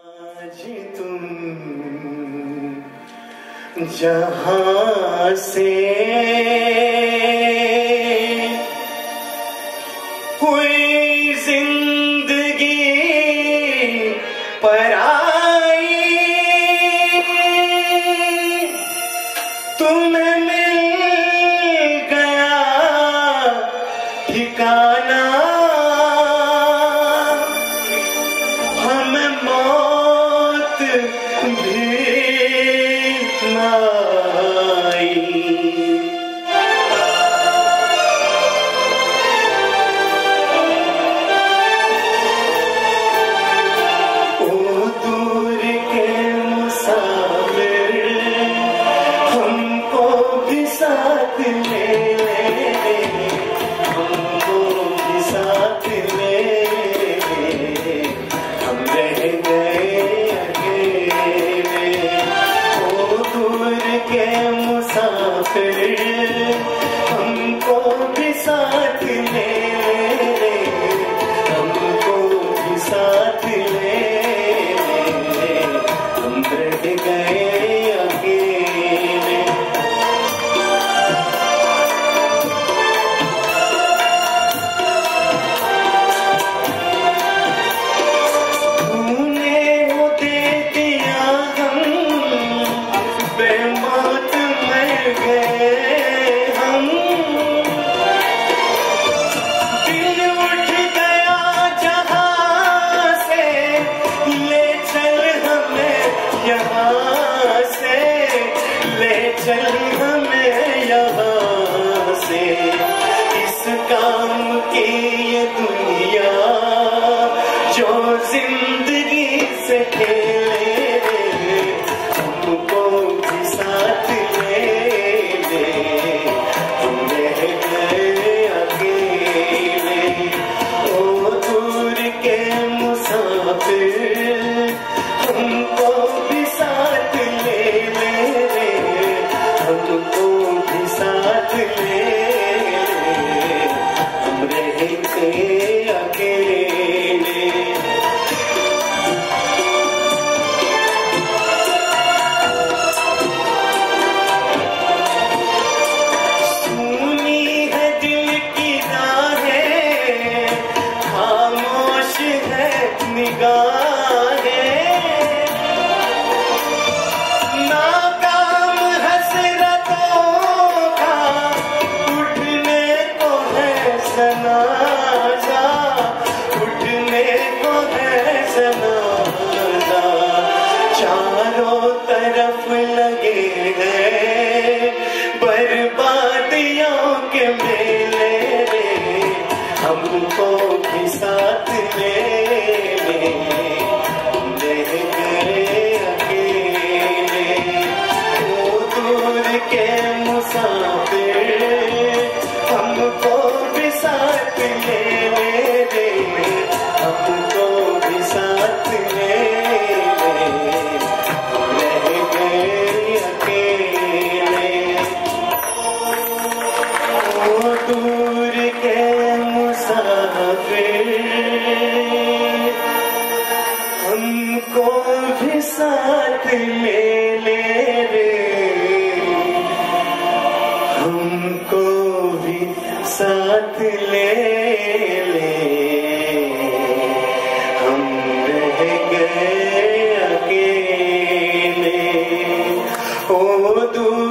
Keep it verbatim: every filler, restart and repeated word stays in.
आज तुम जहां से हुई जिंदगी पर आई, तुम्हें मिल गया ठिकाना, हमें मौत भी ना आई। ओ दूर के मुसाफिर, हमको भी साथ ले ले, हमको भी साथ ले, हम रह गए अकेले। ओ दूर के मुसाफिर, हमको भी साथ ले, हमको भी साथ ले, हम रह गए अकेले। तूने वो दे दिया, हम बेमौत मर गए, हम दिल उठ गया जहां से, ले चल हमें यहाँ से, ले चल हमें यहाँ से। इस काम की ये दुनिया जो जिंदगी से खेले, हमको भी साथ ले ले, हम रह गए अकेले। ओ दूर के मुसाफिर, हमको भी साथ ले ले, हमको भी साथ ले, हम रह गए अकेले। सुनी है दिल की राहें, खामोश है निगाहें, नाकाम हसरतों का उठने को है सनाजा, उठने को है सनाजा। चारों तरफ लगे हैं बर्बादियों के मेले, हमको भी साथ ले ले, हम रह गए अकेले। ओ दूर के मुसाफिर, हमको भी साथ ले ले, हमको भी साथ ले ले, हम रह गए अकेले। ओ दूर के मुसाफिर, हमको भी साथ ले ले रे, हमको भी साथ ले ले, हम रह गए अकेले। ओ दूर